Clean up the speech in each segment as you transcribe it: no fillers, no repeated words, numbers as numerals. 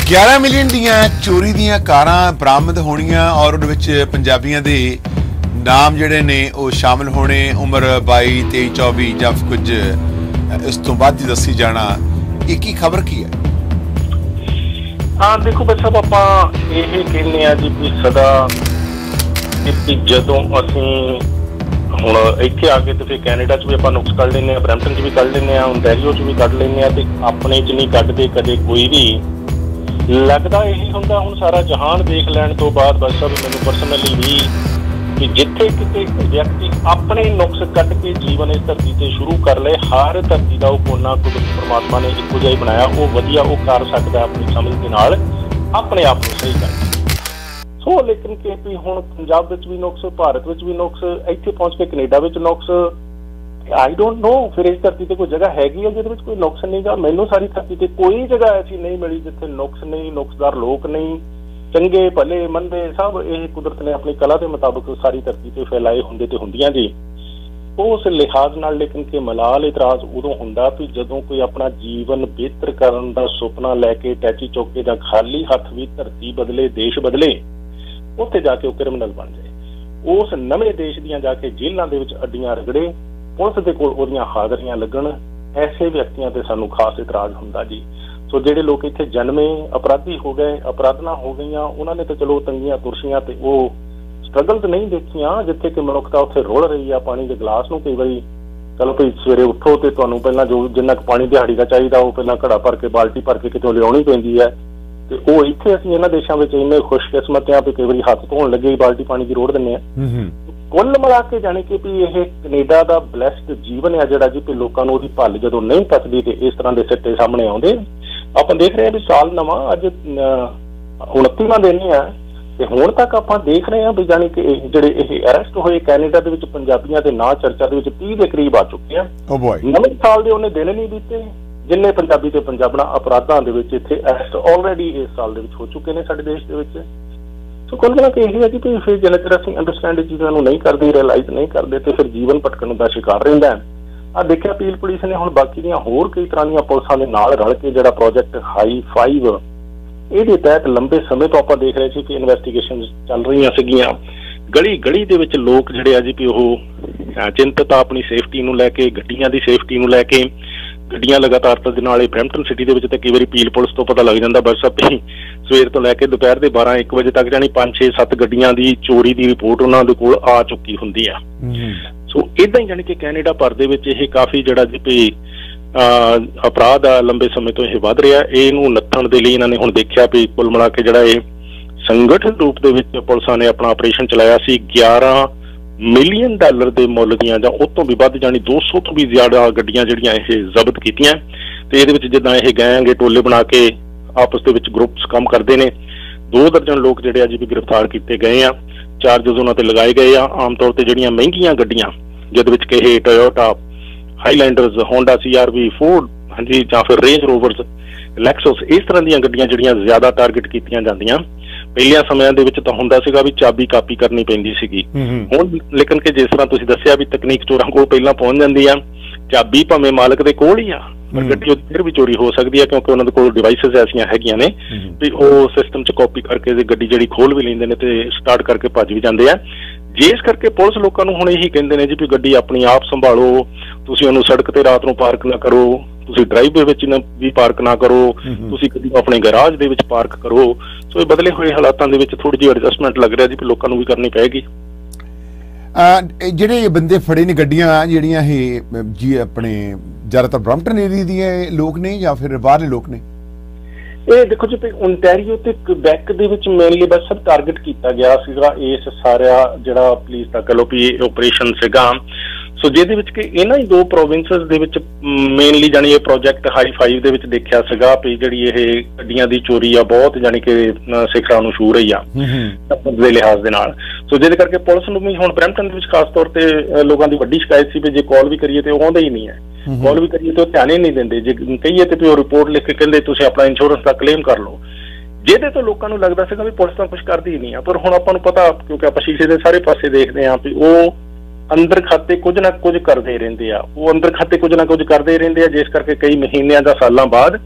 11 million ਦੀਆਂ ਚੋਰੀ ਦੀਆਂ ਕਾਰਾਂ ਬਰਾਮਦ ਹੋਣੀਆਂ ਔਰ ਉਹਦੇ ਵਿੱਚ ਪੰਜਾਬੀਆਂ ਦੇ ਨਾਮ ਜਿਹੜੇ ਨੇ ਉਹ ਸ਼ਾਮਲ ਹੋਣੇ। ਉਮਰ 22, 23, 24 ਜਾਂ ਕੁਝ ਇਸ ਤੋਂ ਵੱਧ ਹੀ ਦੱਸੀ ਜਾਣਾ। ਇਹ ਕੀ ਖਬਰ ਕੀ ਹੈ? हाँ देखो भाई साहब, आप ये कहने जी भी सदा कि जदों असी हुण इत्थे आ गए तो फिर कैनेडा च भी आप नुक्स कढ़ लेने, ब्रैम्पटन च भी कढ़ लेने, ओंटारियो च भी कढ़ लेने, तो अपने च नहीं कढ़ते कदे कोई भी। लगता यही हुंदा हुण सारा जहान देख लैण तो बाद बस साहब मैनूं पर्सनली भी कि जिथे किते व्यक्ति अपने नुक्स कट के जीवन इस धरती से शुरू कर ले, हर धरती का कोना कुदरत परमात्मा ने इक्को जिहा ही बनाया, वो वधिया वो कर सकता अपनी समझ के नाल अपने आप को सही कर। सो लेकिन कि भी हुण पंजाब विच भी नुक्स, भारत विच भी नुक्स, इत्थे पहुंच के कनेडा विच नुक्स, आई डोंट नो फिर इस धरती ते कोई जगह हैगी है जिहदे विच कोई नुक्स नहीं गा। मैनूं सारी धरती ते कोई जगह ऐसी नहीं मिली जिथे नुक्स नहीं, नुक्सदार लोग नहीं, चंगे भले मंदे सब ये कुदरत ने अपनी कला के मुताबिक सारी धरती से फैलाए होंदे ते हुंदियां जी। उस लिहाज नाल लेकिन कि मलाल इतराज उदों हुंदा भी जदों कोई अपना जीवन बेहतर करन दा सुपना लैके टैची चौके दा खाली हथ भी धरती बदले, देश बदले, उत्थे जाके वो क्रिमिनल बन जाए। उस नवे देश दियां जाके जेलां दे विच अड्डियां रगड़े, पुलिस दे कोल ओहदियां हाज़रियां लगण, ऐसे व्यक्तियों ते सानूं खास इतराज हुंदा जी। सो ਜਿਹੜੇ लोग इत्थे जन्मे अपराधी हो गए, अपराधना हो गई, उन्होंने तो चलो तंगियां तुरसियां ते वो स्ट्रगल तो नहीं देखियां जिथे कि मनुखता उत्थे रुल रही है पानी के गिलास नूं। कई बारी चलो भाई सवेरे उठो तो तुहानूं पहलां जो जिन्ना पानी दिहाड़ी का चाहिए वो पहलां घड़ा भर के बाल्टी भर के कितों लियाउणी पैंदी है। तो वो इत्थे असीं इन्हां देशां विच इन्ने खुशकिस्मत आ भी कई बारी हत्थ धोण लगे बाल्टी पानी की रोड़ दिंदे आ। कुल मिला के जाने कि भी यह कनेडा का ब्लैसड जीवन है जिहड़ा जी भी लोकां नूं ओहदी भल जदों नहीं पचदी ते इस तरह के सिੱਟੇ सामने आउंदे। आप देख रहे हैं भी साल नवा अज 29वां दिन है ते हुण तक आप देख रहे हैं भी जानी कि जिहड़े ये अरेस्ट होए कैनेडा दे विच पंजाबियां दे नां चर्चा दे विच 30 के करीब आ चुके हैं। नवें साल दे उन्हें दिन नहीं बीते जिन्ने पंजाबी ते पंजाबणा अपराधां दे विच इत्थे अरेस्ट ऑलरेडी इस साल दे विच हो चुके हैं साडे देश दे विच। सो कुल मिला के यही है कि फिर जिन्ने चिर असीं अंडरस्टैंड चीज़ां नूं नहीं करदे, रियलाइज नहीं करते तो फिर जीवन भटकण का शिकार रहिंदा है। आ देखिया पील पुलिस ने हुण बाकी दियां होर कई तरह दियां पुलिसां दे नाल रल के जिहड़ा प्रोजेक्ट हाई 5 ਇਹਦੇ तहत लंबे समय तो आप देख रहे थे कि इन्वेस्टिगेशन चल रही सीगियां। गली गली दे विच लोग जिहड़े आ जी भी ओह चिंतित अपनी सेफ्टी नूं लैके, गड्डियां दी सेफ्टी नूं लैके, गड्डियां लगातार दे नाल ब्रैम्पटन सिटी दे विच ते कई वारी पील पुलिस तो पता लग जांदा बस अपनी सवेर तो लैके दोपहर दे 12-1 बजे तक जानी 5-6-7 गड्डियां दी चोरी दी रिपोर्ट उन्हां दे कोल आ चुकी हुंदी आ। सो इदां ही जानी कि कैनेडा भर दे विच इह काफ़ी जिहड़ा जी भी अपराध आ लंबे समय तो यह वध रहा। इहनूं नत्थण दे लई इन्हां ने हुण देखिया भी कुल मिला के जिहड़ा इह संगठित रूप दे विच पुलिसां ने अपना ऑपरेशन चलाया सी। 11 मिलियन डॉलर के मुल दियां जां उस तों भी वध जानी 200 तो भी ज़्यादा गड्डियां जिहड़ियां इह जब्त कीतियां ते इहदे विच जिद्दां इह गैंग टोले बना के आपस दे विच ग्रुप्स काम करदे ने। 2 दर्जन लोग जिहड़े अज भी गिरफ्तार किए गए आ, चार्जिज उन्हां ते लगाए गए आ। आम तौर पर जिहड़ियां महंगियां गड्डियां जिहदे विच कि Toyota Highlanders, Honda CRV, Ford हाँ जी जां फिर रेंज रोवर्स, लैक्सस, इस तरह ਦੀਆਂ ਗੱਡੀਆਂ ਜਿਹੜੀਆਂ ਜ਼ਿਆਦਾ ਟਾਰਗੇਟ ਕੀਤੀਆਂ ਜਾਂਦੀਆਂ। ਪਹਿਲੀਆਂ ਸਮਿਆਂ ਦੇ ਵਿੱਚ ਤਾਂ ਹੁੰਦਾ ਸੀਗਾ ਵੀ ਚਾਬੀ ਕਾਪੀ ਕਰਨੀ ਪੈਂਦੀ ਸੀਗੀ। ਹੁਣ ਲੇਕਿਨ ਕਿ ਜਿਸ ਤਰ੍ਹਾਂ ਤੁਸੀਂ ਦੱਸਿਆ ਵੀ ਤਕਨੀਕ ਚੋਰਾਂ ਕੋਲ ਪਹਿਲਾਂ ਪਹੁੰਚ ਜਾਂਦੀ ਆ, ਚਾਬੀ ਭਾਵੇਂ ਮਾਲਕ ਦੇ ਕੋਲ ਹੀ ਆ ਪਰ ਗੱਡੀ ਫਿਰ ਵੀ ਚੋਰੀ ਹੋ ਸਕਦੀ ਆ ਕਿਉਂਕਿ ਉਹਨਾਂ ਦੇ ਕੋਲ ਡਿਵਾਈਸਿਸ ਐਸੀਆਂ ਹੈਗੀਆਂ ਨੇ ਵੀ ਉਹ ਸਿਸਟਮ 'ਚ ਕਾਪੀ ਕਰਕੇ ਗੱਡੀ ਜਿਹੜੀ ਖੋਲ ਵੀ ਲੈਂਦੇ ਨੇ ਤੇ ਸਟਾਰਟ ਕਰਕੇ ਭੱਜ ਵੀ ਜਾਂਦੇ ਆ। ਜਿਸ ਕਰਕੇ ਪੁਲਿਸ ਲੋਕਾਂ ਨੂੰ ਹੁਣ ਇਹੀ ਕਹਿੰਦੇ ਨੇ ਜੀ ਵੀ ਗੱਡੀ ਆਪਣੀ ਆਪ ਸੰਭਾਲੋ, ਤੁਸੀਂ ਉਹਨੂੰ ਸੜਕ ਤੇ ਰਾਤ ਨੂੰ ਪਾਰਕ ਨਾ ਕਰੋ, ਤੁਸੀਂ ਡਰਾਈਵਵੇ ਵਿੱਚ ਵੀ ਪਾਰਕ ਨਾ ਕਰੋ, ਤੁਸੀਂ ਗੱਡੀ ਆਪਣੇ ਗਰਾਜ ਦੇ ਵਿੱਚ ਪਾਰਕ ਕਰੋ। ਸੋ ਇਹ ਬਦਲੇ ਹੋਏ ਹਾਲਾਤਾਂ ਦੇ ਵਿੱਚ ਥੋੜੀ ਜਿਹੀ ਐਡਜਸਟਮੈਂਟ ਲੱਗ ਰਿਹਾ ਜੀ ਵੀ ਲੋਕਾਂ ਨੂੰ ਵੀ ਕਰਨੀ ਪਏਗੀ। ਜਿਹੜੇ ਬੰਦੇ ਫੜੇ ਨੇ ਗੱਡੀਆਂ ਜਿਹੜੀਆਂ ਇਹ ਜੀ ਆਪਣੇ ਜ਼ਿਆਦਾਤਰ ਬਰੈਂਪਟਨ ਏਰੀਆ ਦੀਆਂ ਲੋਕ ਨੇ ਜਾਂ ਫਿਰ ਬਾਹਰਲੇ ਲੋਕ ਨੇ? ਇਹ ਦੇਖੋ ਜੀ ਓਨਟਾਰੀਓ ਤੇ ਕੁਬੈਕ ਦੇ ਵਿੱਚ ਮੇਨਲੀ ਬਸ ਸਭ ਟਾਰਗੇਟ ਕੀਤਾ ਗਿਆ ਸੀਗਾ ਇਸ ਸਾਰਾ ਜਿਹੜਾ ਪੁਲਿਸ ਦਾ ਕਹ ਲਓ ਵੀ ਆਪਰੇਸ਼ਨ ਸੀਗਾ। ਸੋ ਜਿਹਦੇ ਵਿੱਚ ਕਿ ਇਹਨਾਂ ਹੀ 2 ਪ੍ਰੋਵਿੰਸਸ ਦੇ ਵਿੱਚ ਮੇਨਲੀ ਜਾਣੀ ਇਹ ਪ੍ਰੋਜੈਕਟ ਹਾਈ 5 ਦੇ ਵਿੱਚ ਦੇਖਿਆ ਸੀਗਾ ਵੀ ਜਿਹੜੀ ਇਹ ਗੱਡੀਆਂ ਦੀ ਚੋਰੀ ਆ ਬਹੁਤ ਜਾਣੀ ਕਿ ਸਿਖਰਾਂ ਨੂੰ ਛੂ ਰਹੀ ਆ ਦੇ ਲਿਹਾਜ਼ ਦੇ ਨਾਲ। ਸੋ ਜਿਹਦੇ ਕਰਕੇ ਪੁਲਿਸ ਨੂੰ ਵੀ ਹੁਣ ਬਰੈਂਪਟਨ ਦੇ ਵਿੱਚ ਖਾਸ ਤੌਰ ਤੇ ਲੋਕਾਂ ਦੀ ਵੱਡੀ ਸ਼ਿਕਾਇਤ ਸੀ ਵੀ ਜੇ ਕਾਲ ਵੀ ਕਰੀਏ ਤੇ ਉਹ ਆਉਂਦਾ ਹੀ ਨਹੀਂ ਹੈ, ਕਾਲ ਵੀ ਕਰੀਏ ਤੇ ਉਹ ਧਿਆਨ ਹੀ ਨਹੀਂ ਦਿੰਦੇ। ਜੇ ਕਹੀਏ ਤੇ ਉਹ ਰਿਪੋਰਟ ਲਿਖ ਕੇ ਕਹਿੰਦੇ ਤੁਸੀਂ ਆਪਣਾ ਇੰਸ਼ੋਰੈਂਸ ਦਾ ਕਲੇਮ ਕਰ ਲਓ। ਜਿਹਦੇ ਤੋਂ ਲੋਕਾਂ ਨੂੰ ਲੱਗਦਾ ਸੀਗਾ ਵੀ ਪੁਲਿਸ ਤਾਂ ਕੁਛ ਕਰਦੀ ਹੀ ਨਹੀਂ ਆ, ਪਰ ਹੁਣ ਆਪਾਂ ਨੂੰ ਪਤਾ ਕਿਉਂਕਿ ਆਪਾਂ ਸ਼ੀਸ਼ੇ ਦੇ ਸਾਰੇ ਪਾਸੇ ਦੇਖਦੇ ਹਾਂ ਵੀ ਉਹ ਅੰਦਰ ਖਾਤੇ ਕੁਝ ਨਾ ਕੁਝ ਕਰਦੇ ਰਹਿੰਦੇ ਆ, ਉਹ ਅੰਦਰ ਖਾਤੇ ਕੁਝ ਨਾ ਕੁਝ ਕਰਦੇ ਰਹਿੰਦੇ ਆ, ਜਿਸ ਕਰਕੇ ਕਈ ਮਹੀਨਿਆਂ ਜਾਂ ਸਾਲਾਂ ਬਾਅਦ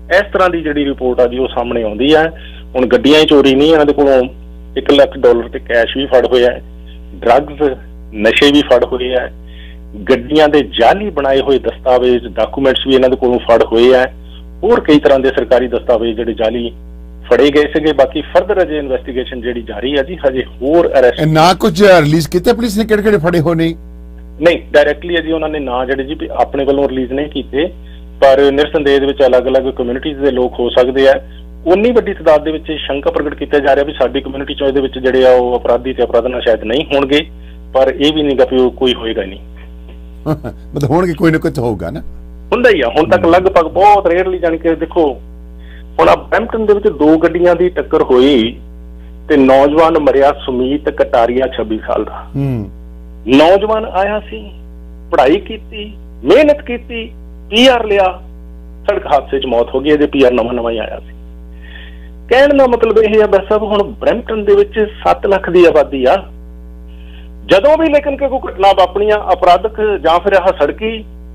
ਇਸ ਤਰ੍ਹਾਂ ਦੀ ਜਿਹੜੀ ਰਿਪੋਰਟ ਆ ਜੀ ਉਹ ਸਾਹਮਣੇ ਆਉਂਦੀ ਹੈ। ਹੁਣ ਗੱਡੀਆਂ ਹੀ ਚੋਰੀ ਨਹੀਂ, ਇਹਨਾਂ ਦੇ ਕੋਲੋਂ $1 ਲੱਖ ਤੇ ਕੈਸ਼ ਵੀ ਫੜ ਹੋਇਆ ਹੈ, ਡਰੱਗਸ ਨਸ਼ੇ ਵੀ ਫੜ ਹੋਏ ਹੈ, ਗੱਡੀਆਂ ਦੇ ਜਾਲੀ ਬਣਾਏ ਹੋਏ ਦਸਤਾਵੇਜ਼ ਡਾਕੂਮੈਂਟਸ ਵੀ ਇਹਨਾਂ ਦੇ ਕੋਲੋਂ ਫੜ ਹੋਏ ਹੈ, ਹੋਰ ਕਈ ਤਰ੍ਹਾਂ ਦੇ ਸਰਕਾਰੀ ਦਸਤਾਵੇਜ਼ ਜਿਹੜੇ ਜਾਲੀ ਫੜੇ ਗਏ ਸੀਗੇ। ਬਾਕੀ ਫਰਦਰ ਅਜੇ ਇਨਵੈਸਟੀਗੇਸ਼ਨ ਜਿਹੜੀ ਜਾਰੀ ਹੈ ਜੀ, ਹਜੇ ਹੋਰ ਅਰੈਸਟ ਨਾ ਕੁਝ ਰਿਲੀਜ਼ ਕੀਤੇ ਪੁਲਿਸ ਨੇ, ਕਿਹੜੇ ਫੜੇ ਹੋ ਨਹੀਂ ਡਾਇਰੈਕਟਲੀ ਜੀ ਉਹਨਾਂ ਨੇ ਨਾਂ ਜਿਹੜੇ ਜੀ ਆਪਣੇ ਵੱਲੋਂ ਰਿਲੀਜ਼ ਨਹੀਂ ਕੀਤੇ, ਪਰ ਨਿਰਸੰਦੇਹ ਦੇ ਵਿੱਚ ਅਲੱਗ-ਅਲੱਗ ਕਮਿਊਨਿਟੀਜ਼ ਦੇ ਲੋਕ ਹੋ ਸਕਦੇ ਆ। ਉਨੀ ਵੱਡੀ ਤਾਦਾਦ ਦੇ ਵਿੱਚ ਸ਼ੰਕਾ ਪ੍ਰਗਟ ਕੀਤਾ ਜਾ ਰਿਹਾ ਵੀ ਸਾਡੀ ਕਮਿਊਨਿਟੀ ਚੋਂ ਇਹਦੇ ਵਿੱਚ ਜਿਹੜੇ ਆ ਉਹ ਅਪਰਾਧੀ ਤੇ ਅਪਰਾਧਨਾ ਸ਼ਾਇਦ ਨਹੀਂ ਹੋਣਗੇ, ਪਰ ਇਹ ਵੀ ਨਹੀਂਗਾ ਵੀ ਕੋਈ ਹੋਏਗਾ ਨਹੀਂ। ਮਤਲਬ ਹੋਣਗੇ, ਕੋਈ ਨਾ ਕੋਈ ਹੋਊਗਾ ਨਾ, ਹੁੰਦਾ ਹੀ ਆ। ਹੁਣ ਤੱਕ ਲਗਭਗ ਬਹੁਤ ਰੇਅਰਲੀ ਜਾਣ ਕੇ ਦੇਖੋ, ਹੁਣ ਆ ਬਰੈਂਪਟਨ ਦੇ ਵਿੱਚ 2 ਗੱਡੀਆਂ ਦੀ ਟੱਕਰ ਹੋਈ ਤੇ ਨੌਜਵਾਨ ਮਰਿਆ, ਸੁਮੀਤ ਕਟਾਰੀਆ 26 ਸਾਲ ਦਾ। ਨੌਜਵਾਨ ਆਇਆ ਸੀ, ਪੜ੍ਹਾਈ ਕੀਤੀ, ਮਿਹਨਤ ਕੀਤੀ, PR ਲਿਆ, ਸੜਕ ਹਾਦਸੇ 'ਚ ਮੌਤ ਹੋ ਗਈ। ਇਹਦੇ PR ਨਵਾਂ ਹੀ ਆਇਆ ਸੀ। ਕਹਿਣ ਦਾ ਮਤਲਬ ਇਹ ਆ ਬਸ, ਹੁਣ ਬਰੈਂਪਟਨ ਦੇ ਵਿੱਚ 7 ਲੱਖ ਦੀ ਆਬਾਦੀ ਆ। ਜਦੋਂ ਵੀ ਲੇਕਿਨ ਕੋਈ ਘਟਨਾ ਵਾਪਰੀਆਂ ਅਪਰਾਧਕ ਜਾਂ ਫਿਰ ਆਹ ਸੜਕੀ,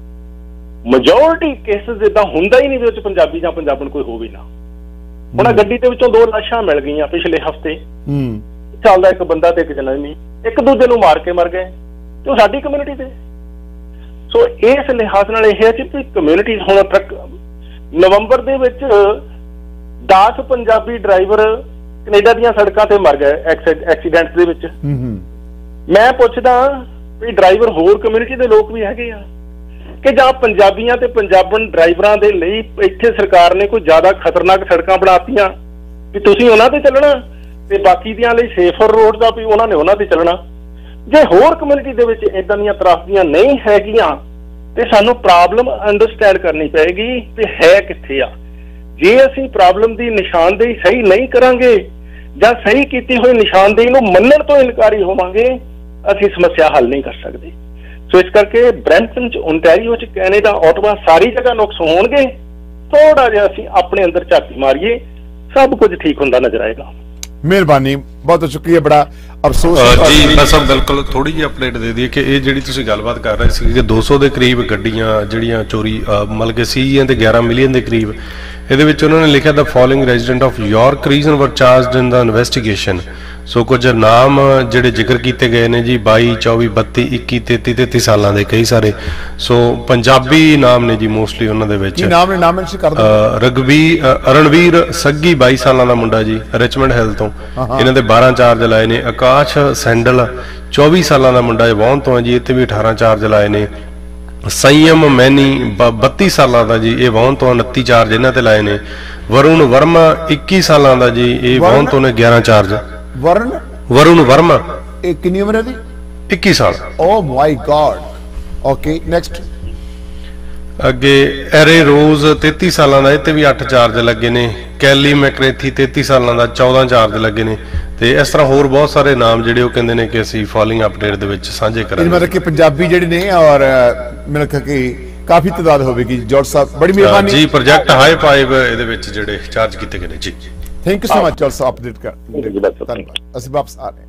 ਮੈਜੋਰਿਟੀ ਕੇਸਿਸ ਇਦਾਂ ਹੁੰਦਾ ਹੀ ਨਹੀਂ ਵੀ ਉਹ 'ਚ ਪੰਜਾਬੀ ਜਾਂ ਪੰਜਾਬਣ ਕੋਈ ਹੋਵੇ ਨਾ। ਹੁਣ ਆ ਗੱਡੀ ਦੇ ਵਿੱਚੋਂ 2 ਲਾਸ਼ਾਂ ਮਿਲ ਗਈਆਂ ਪਿਛਲੇ ਹਫ਼ਤੇ, ਚੱਲਦਾ ਇੱਕ ਬੰਦਾ ਤੇ ਇੱਕ ਜਨਾਨੀ, ਇੱਕ ਦੂਜੇ ਨੂੰ ਮਾਰ ਕੇ ਮਰ ਗਏ ਤੇ ਉਹ ਸਾਡੀ ਕਮਿਊਨਿਟੀ ਦੇ। ਸੋ ਇਸ ਲਿਹਾਜ਼ ਨਾਲ ਇਹ ਹੈ ਕਿ ਕਮਿਊਨਿਟੀ ਹੁਣ ਤੱਕ ਨਵੰਬਰ ਦੇ ਵਿੱਚ 10 ਪੰਜਾਬੀ ਡਰਾਈਵਰ ਕੈਨੇਡਾ ਦੀਆਂ ਸੜਕਾਂ ਤੇ ਮਰ ਗਏ ਐਕਸੀਡੈਂਟਸ ਦੇ ਵਿੱਚ। ਮੈਂ ਪੁੱਛਦਾ ਵੀ ਡਰਾਈਵਰ ਹੋਰ ਕਮਿਊਨਿਟੀ ਦੇ ਲੋਕ ਵੀ ਹੈਗੇ ਆ ਕਿ ਜਾਂ ਪੰਜਾਬੀਆਂ ਤੇ ਪੰਜਾਬਣ ਡਰਾਈਵਰਾਂ ਦੇ ਲਈ ਇੱਥੇ ਸਰਕਾਰ ਨੇ ਕੋਈ ਜ਼ਿਆਦਾ ਖਤਰਨਾਕ ਸੜਕਾਂ ਬਣਾਤੀਆਂ ਵੀ ਤੁਸੀਂ ਉਹਨਾਂ ਤੇ ਚੱਲਣਾ ਤੇ ਬਾਕੀ ਦੀਆਂ ਲਈ ਸੇਫਰ ਰੋਡ ਦਾ ਵੀ ਉਹਨਾਂ ਨੇ ਉਹਨਾਂ ਤੇ ਚੱਲਣਾ। ਜੇ ਹੋਰ ਕਮਿਊਨਿਟੀ ਦੇ ਵਿੱਚ ਇਦਾਂ ਦੀਆਂ ਤਰਾਸਦੀਆਂ ਨਹੀਂ ਹੈਗੀਆਂ ਤੇ ਸਾਨੂੰ ਪ੍ਰੋਬਲਮ ਅੰਡਰਸਟੈਂਡ ਕਰਨੀ ਪਏਗੀ ਵੀ ਹੈ ਕਿੱਥੇ ਆ। ਜੇ ਅਸੀਂ ਪ੍ਰੋਬਲਮ ਦੀ ਨਿਸ਼ਾਨਦੇਹੀ ਸਹੀ ਨਹੀਂ ਕਰਾਂਗੇ ਜਾਂ ਸਹੀ ਕੀਤੀ ਹੋਈ ਨਿਸ਼ਾਨਦੇਹੀ ਨੂੰ ਮੰਨਣ ਤੋਂ ਇਨਕਾਰੀ ਹੋਵਾਂਗੇ, ਅਸੀਂ ਸਮੱਸਿਆ ਹੱਲ ਨਹੀਂ ਕਰ ਸਕਦੇ। ਸੋ ਇਸ ਕਰਕੇ ਬਰੈਂਪਟਨ 'ਚ, ਓਨਟਾਰੀਓ 'ਚ, ਕੈਨੇਡਾ, ਓਟਵਾ ਸਾਰੀ ਜਗ੍ਹਾ ਨੁਕਸ ਹੋਣਗੇ। ਥੋੜਾ ਜਿਹਾ ਅਸੀਂ ਆਪਣੇ ਅੰਦਰ ਝਾਤੀ ਮਾਰੀਏ, ਸਭ ਕੁਝ ਠੀਕ ਹੁੰਦਾ ਨਜ਼ਰ ਆਏਗਾ। ਮਿਹਰਬਾਨੀ, ਬਹੁਤ ਸ਼ੁਕਰੀਆ। ਬੜਾ ਅਫਸੋਸ ਜੀ, ਬਸ ਬਿਲਕੁਲ ਥੋੜੀ ਜਿਹੀ ਅਪਡੇਟ ਦੇ ਦਈਏ ਕਿ ਇਹ ਜਿਹੜੀ ਤੁਸੀਂ ਗੱਲਬਾਤ ਕਰ ਰਹੇ ਸੀ ਕਿ 200 ਦੇ ਕਰੀਬ ਗੱਡੀਆਂ ਜਿਹੜੀਆਂ ਚੋਰੀ ਮਤਲਬ ਕਿ ਸੀਗੀਆਂ ਤੇ 11 ਮਿਲੀਅਨ ਦੇ ਕਰੀਬ, ਇਹਦੇ ਵਿੱਚ ਉਹਨਾਂ ਨੇ ਲਿਖਿਆ the following resident of York region were charged in the investigation. So ਕੁਝ ਨਾਮ ਜਿਹੜੇ ਜ਼ਿਕਰ ਕੀਤੇ ਗਏ ਨੇ ਜੀ 22, 24, 32, 21, 33, 33 ਸਾਲਾਂ ਦੇ ਕਈ ਸਾਰੇ। ਸੋ ਪੰਜਾਬੀ ਨਾਮ ਨੇ ਜੀ ਮੋਸਟਲੀ ਉਹਨਾਂ ਦੇ ਵਿੱਚ। ਰਣਵੀਰ ਸੱਗੀ 22 ਸਾਲਾਂ ਦਾ ਮੁੰਡਾ ਜੀ, ਰਿਚਮੰਡ ਹਿੱਲ ਤੋਂ, ਇਹਨਾਂ ਦੇ 12 ਚਾਰਜ ਲਾਏ ਨੇ। ਆਕਾਸ਼ ਸੈਂਡਲ 24 ਸਾਲਾਂ ਦਾ ਮੁੰਡਾ ਵੌਨ ਤੋਂ ਹੈ ਜੀ, ਇੱਥੇ ਵੀ 18 ਚਾਰਜ ਲਾਏ ਨੇ। ਸੰਯਮ ਮੈਨੀ 32 ਸਾਲਾਂ ਦਾ ਜੀ, ਇਹ ਵੌਨ ਤੋਂ 29 ਚਾਰਜ ਇਹਨਾਂ ਤੇ ਲਾਏ ਨੇ। ਵਰੁਣ ਵਰਮਾ 21 ਸਾਲਾਂ ਦਾ ਜੀ, ਇਹ ਵੌਨ ਤੋਂ ਨੇ 11 ਚਾਰਜ। ਵਰੁਣ ਵਰਮਾ ਇਹ ਕਿੰਨੀ ਉਮਰ ਹੈ ਦੀ? 21 ਸਾਲ। Oh my god. Okay, next. ਅੱਗੇ ਐਰੇ ਰੋਜ਼ 33 ਸਾਲਾਂ ਦਾ, ਇੱਥੇ ਵੀ 8 ਚਾਰਜ ਲੱਗੇ ਨੇ। ਕੈਲੀ ਮੈਕਰੇਥੀ 33 ਸਾਲਾਂ ਦਾ, 14 ਚਾਰਜ ਲੱਗੇ ਨੇ। ਤੇ ਇਸ ਤਰ੍ਹਾਂ ਹੋਰ ਬਹੁਤ ਸਾਰੇ ਨਾਮ ਜਿਹੜੇ ਉਹ ਕਹਿੰਦੇ ਨੇ ਕਿ ਅਸੀਂ ਫੋਲੋਇੰਗ ਅਪਡੇਟ ਦੇ ਵਿੱਚ ਸਾਂਝੇ ਕਰਾਂਗੇ। ਮਤਲਬ ਕਿ ਪੰਜਾਬੀ ਜਿਹੜੇ ਨੇ ਔਰ ਮੇਰੇ ਖਿਆਲ ਕਿ ਕਾਫੀ ਤਾਦਾਦ ਹੋਵੇਗੀ। ਜੋਰਜ ਸਾਹਿਬ ਬੜੀ ਮਿਹਰਬਾਨੀ ਜੀ। ਪ੍ਰੋਜੈਕਟ ਹਾਈ 5 ਇਹਦੇ ਵਿੱਚ ਜਿਹੜੇ ਚਾਰਜ ਕੀਤੇ ਗਏ ਨੇ ਜੀ। Thank you so much George ਸਾਹਿਬ, ਅਪਡੇਟ ਕਰ। ਧੰਨਵਾਦ। ਅਸੀਂ ਵਾਪਸ ਆ ਰਹੇ ਹਾਂ।